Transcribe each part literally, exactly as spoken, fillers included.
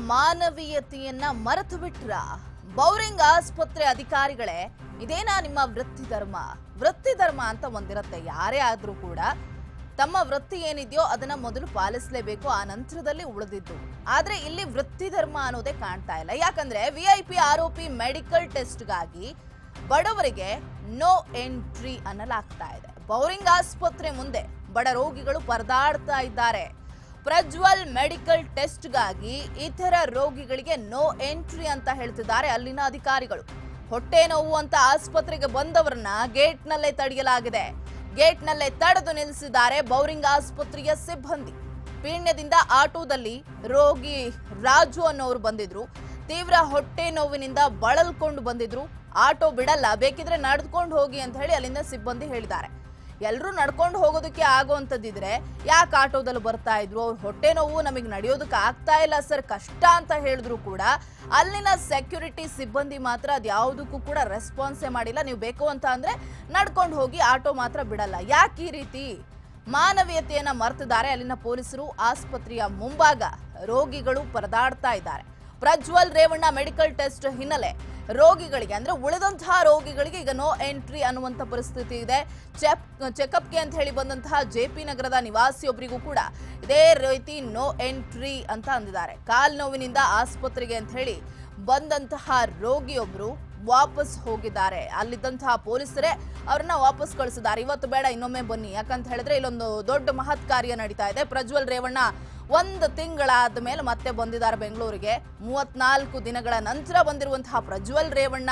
ಮಾನವೀಯತೆಯನ್ನ ಮರೆತು ಬಿಟ್ರ ಬೌರಿಂಗ್ ಆಸ್ಪತ್ರೆ ಅಧಿಕಾರಿಗಳೇ. ಇದೇನಾ ನಿಮ್ಮ ವೃತ್ತಿ ಧರ್ಮ? ವೃತ್ತಿ ಧರ್ಮ ಅಂತ ಒಂದಿರುತ್ತೆ, ಯಾರೇ ಆದ್ರೂ ಕೂಡ ತಮ್ಮ ವೃತ್ತಿ ಏನಿದೆಯೋ ಅದನ್ನ ಮೊದಲು ಪಾಲಿಸಲೇಬೇಕು, ಆ ನಂತರದಲ್ಲಿ ಉಳಿದಿದ್ದು. ಆದ್ರೆ ಇಲ್ಲಿ ವೃತ್ತಿ ಧರ್ಮ ಅನ್ನೋದೇ ಕಾಣ್ತಾ ಇಲ್ಲ. ಯಾಕಂದ್ರೆ ವಿಐಪಿ ಆರೋಪಿ ಮೆಡಿಕಲ್ ಟೆಸ್ಟ್ಗಾಗಿ ಬಡವರಿಗೆ ನೋ ಎಂಟ್ರಿ ಅನ್ನಲಾಗ್ತಾ ಇದೆ. ಬೌರಿಂಗ್ ಆಸ್ಪತ್ರೆ ಮುಂದೆ ಬಡ ರೋಗಿಗಳು ಪರದಾಡ್ತಾ ಇದ್ದಾರೆ. ಪ್ರಜ್ವಲ್ ಮೆಡಿಕಲ್ ಟೆಸ್ಟ್ಗಾಗಿ ಇತರ ರೋಗಿಗಳಿಗೆ ನೋ ಎಂಟ್ರಿ ಅಂತ ಹೇಳ್ತಿದ್ದಾರೆ ಅಲ್ಲಿನ ಅಧಿಕಾರಿಗಳು. ಹೊಟ್ಟೆ ನೋವು ಅಂತ ಆಸ್ಪತ್ರೆಗೆ ಬಂದವರನ್ನ ಗೇಟ್ ನಲ್ಲೇ ತಡೆಯಲಾಗಿದೆ. ಗೇಟ್ ನಲ್ಲೇ ತಡೆದು ನಿಲ್ಲಿಸಿದ್ದಾರೆ ಬೌರಿಂಗ್ ಆಸ್ಪತ್ರೆಯ ಸಿಬ್ಬಂದಿ. ಪೀಣ್ಯದಿಂದ ಆಟೋದಲ್ಲಿ ರೋಗಿ ರಾಜು ಅನ್ನೋರು ಬಂದಿದ್ರು. ತೀವ್ರ ಹೊಟ್ಟೆ ನೋವಿನಿಂದ ಬಳಲ್ಕೊಂಡು ಬಂದಿದ್ರು. ಆಟೋ ಬಿಡಲ್ಲ, ಬೇಕಿದ್ರೆ ನಡೆದುಕೊಂಡು ಹೋಗಿ ಅಂತ ಹೇಳಿ ಅಲ್ಲಿಂದ ಸಿಬ್ಬಂದಿ ಹೇಳಿದ್ದಾರೆ. ಎಲ್ಲರೂ ನಡ್ಕೊಂಡು ಹೋಗೋದಕ್ಕೆ ಆಗೋವಂಥದ್ದಿದ್ರೆ ಯಾಕೆ ಆಟೋದಲ್ಲಿ ಬರ್ತಾ ಇದ್ರು? ಅವ್ರ ಹೊಟ್ಟೆ ನೋವು ನಮಗೆ ನಡೆಯೋದಕ್ಕೆ ಆಗ್ತಾ ಇಲ್ಲ ಸರ್, ಕಷ್ಟ ಅಂತ ಹೇಳಿದ್ರು ಕೂಡ ಅಲ್ಲಿನ ಸೆಕ್ಯೂರಿಟಿ ಸಿಬ್ಬಂದಿ ಮಾತ್ರ ಅದ್ಯಾವುದಕ್ಕೂ ಕೂಡ ರೆಸ್ಪಾನ್ಸೇ ಮಾಡಿಲ್ಲ. ನೀವು ಬೇಕು ಅಂತ ಅಂದ್ರೆ ನಡ್ಕೊಂಡು ಹೋಗಿ, ಆಟೋ ಮಾತ್ರ ಬಿಡಲ್ಲ. ಯಾಕೆ ಈ ರೀತಿ ಮಾನವೀಯತೆಯನ್ನ ಮರ್ತಿದ್ದಾರೆ ಅಲ್ಲಿನ ಪೊಲೀಸರು? ಆಸ್ಪತ್ರೆಯ ಮುಂಭಾಗ ರೋಗಿಗಳು ಪರದಾಡ್ತಾ ಇದ್ದಾರೆ. ಪ್ರಜ್ವಲ್ ರೇವಣ್ಣ ಮೆಡಿಕಲ್ ಟೆಸ್ಟ್ ಹಿನ್ನೆಲೆ ರೋಗಿಗಳಿಗೆ ಅಂದ್ರೆ ಉಳಿದಂತಹ ರೋಗಿಗಳಿಗೆ ಈಗ ನೋ ಎಂಟ್ರಿ ಅನ್ನುವಂಥ ಪರಿಸ್ಥಿತಿ ಇದೆ. ಚೆಕ್ ಚೆಕಪ್ಗೆ ಅಂತ ಹೇಳಿ ಬಂದಂತಹ ಜೆ ಪಿ ನಗರದ ನಿವಾಸಿಯೊಬ್ಬರಿಗೂ ಕೂಡ ಇದೇ ರೀತಿ ನೋ ಎಂಟ್ರಿ ಅಂತ ಅಂದಿದ್ದಾರೆ. ಕಾಲ್ ನೋವಿನಿಂದ ಆಸ್ಪತ್ರೆಗೆ ಅಂತ ಹೇಳಿ ಬಂದಂತಹ ರೋಗಿಯೊಬ್ರು ವಾಪಸ್ ಹೋಗಿದ್ದಾರೆ. ಅಲ್ಲಿದ್ದಂತಹ ಪೊಲೀಸರೇ ಅವ್ರನ್ನ ವಾಪಸ್ ಕಳಿಸಿದ್ದಾರೆ. ಇವತ್ತು ಬೇಡ, ಇನ್ನೊಮ್ಮೆ ಬನ್ನಿ, ಯಾಕಂತ ಹೇಳಿದ್ರೆ ಇಲ್ಲೊಂದು ದೊಡ್ಡ ಮಹತ್ ಕಾರ್ಯ ನಡೀತಾ ಇದೆ. ಪ್ರಜ್ವಲ್ ರೇವಣ್ಣ ಒಂದು ತಿಂಗಳಾದ ಮೇಲೆ ಮತ್ತೆ ಬಂದಿದ್ದಾರೆ ಬೆಂಗಳೂರಿಗೆ. ಮೂವತ್ನಾಲ್ಕು ದಿನಗಳ ನಂತರ ಬಂದಿರುವಂತಹ ಪ್ರಜ್ವಲ್ ರೇವಣ್ಣ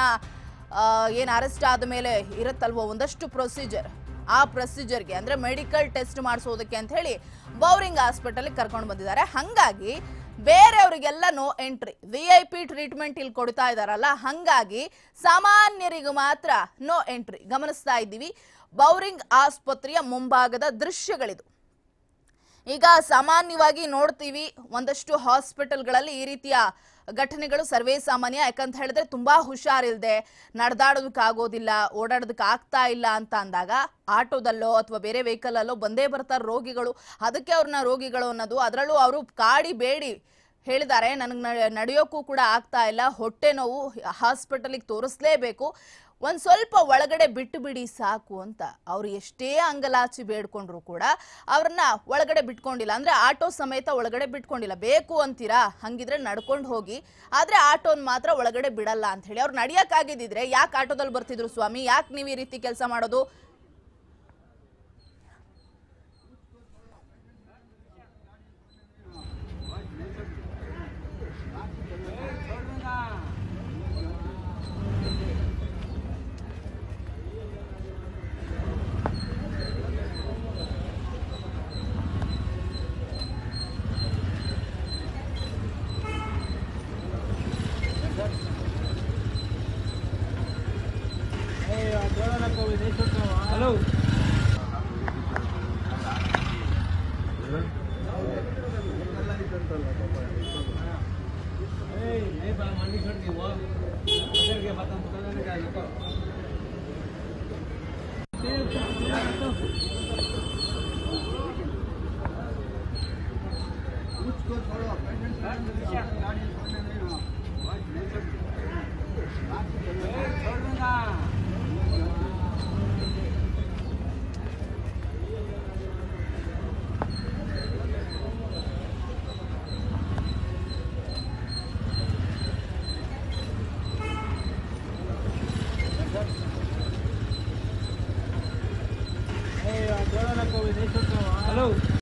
ಏನು ಅರೆಸ್ಟ್ ಆದ ಮೇಲೆ ಇರುತ್ತಲ್ವೋ ಒಂದಷ್ಟು ಪ್ರೊಸೀಜರ್, ಆ ಪ್ರೊಸೀಜರ್ಗೆ ಅಂದ್ರೆ ಮೆಡಿಕಲ್ ಟೆಸ್ಟ್ ಮಾಡಿಸೋದಕ್ಕೆ ಅಂತ ಹೇಳಿ ಬೌರಿಂಗ್ ಹಾಸ್ಪಿಟಲ್ ಕರ್ಕೊಂಡು ಬಂದಿದ್ದಾರೆ. ಹಂಗಾಗಿ ಬೇರೆಯವರಿಗೆಲ್ಲ no entry. V I P treatment ಇಲ್ಲಿ ಕೊಡ್ತಾ ಇದಾರಲ್ಲ, ಹಂಗಾಗಿ ಸಾಮಾನ್ಯರಿಗೂ ಮಾತ್ರ ನೋ ಎಂಟ್ರಿ. ಗಮನಿಸ್ತಾ ಇದ್ದೀವಿ ಬೌರಿಂಗ್ ಆಸ್ಪತ್ರೆಯ ಮುಂಭಾಗದ ದೃಶ್ಯಗಳಿದು. ಈಗ ಸಾಮಾನ್ಯವಾಗಿ ನೋಡ್ತೀವಿ ಒಂದಷ್ಟು ಹಾಸ್ಪಿಟಲ್ಗಳಲ್ಲಿ ಈ ರೀತಿಯ ಘಟನೆಗಳು ಸರ್ವೇ ಸಾಮಾನ್ಯ. ಯಾಕಂತ ಹೇಳಿದ್ರೆ ತುಂಬಾ ಹುಷಾರಿಲ್ಲದೆ ನಡೆದಾಡೋದಕ್ಕೆ ಆಗೋದಿಲ್ಲ, ಓಡಾಡೋದಕ್ಕೆ ಆಗ್ತಾ ಇಲ್ಲ ಅಂತ ಅಂದಾಗ ಆಟೋದಲ್ಲೋ ಅಥವಾ ಬೇರೆ ವೆಹಿಕಲ್ ಅಲ್ಲೋ ಬಂದೇ ಬರ್ತಾರೆ ರೋಗಿಗಳು. ಅದಕ್ಕೆ ಅವ್ರನ್ನ ರೋಗಿಗಳು ಅನ್ನೋದು. ಅದರಲ್ಲೂ ಅವರು ಕಾಡಿ ಬೇಡಿ ಹೇಳಿದ್ದಾರೆ, ನನಗೆ ನಡೆಯೋಕ್ಕೂ ಕೂಡ ಆಗ್ತಾ ಇಲ್ಲ, ಹೊಟ್ಟೆ ನೋವು, ಹಾಸ್ಪಿಟಲಿಗೆ ತೋರಿಸ್ಲೇಬೇಕು, ಒಂದ್ ಸ್ವಲ್ಪ ಒಳಗಡೆ ಬಿಟ್ಟು ಬಿಡಿ ಸಾಕು ಅಂತ. ಅವ್ರು ಎಷ್ಟೇ ಅಂಗಲಾಚಿ ಬೇಡ್ಕೊಂಡ್ರು ಕೂಡ ಅವ್ರನ್ನ ಒಳಗಡೆ ಬಿಟ್ಕೊಂಡಿಲ್ಲ. ಅಂದ್ರೆ ಆಟೋ ಸಮೇತ ಒಳಗಡೆ ಬಿಟ್ಕೊಂಡಿಲ್ಲ. ಬೇಕು ಅಂತೀರಾ, ಹಂಗಿದ್ರೆ ನಡ್ಕೊಂಡು ಹೋಗಿ, ಆದ್ರೆ ಆಟೋನ್ ಮಾತ್ರ ಒಳಗಡೆ ಬಿಡಲ್ಲ ಅಂತ ಹೇಳಿ. ಅವ್ರು ನಡಿಯಕ್ಕಾಗಿದ್ದಿದ್ರೆ ಯಾಕೆ ಆಟೋದಲ್ಲಿ ಬರ್ತಿದ್ರು ಸ್ವಾಮಿ? ಯಾಕೆ ನೀವು ಈ ರೀತಿ ಕೆಲಸ ಮಾಡೋದು? हेलो नहीं बात मंडी छोड़ दी वो इधर के बात हम करने का है कुछ को छोड़ो पेशेंट गाड़ी छोड़ने नहीं हो बात नहीं सकते छोड़ दूंगा हेलो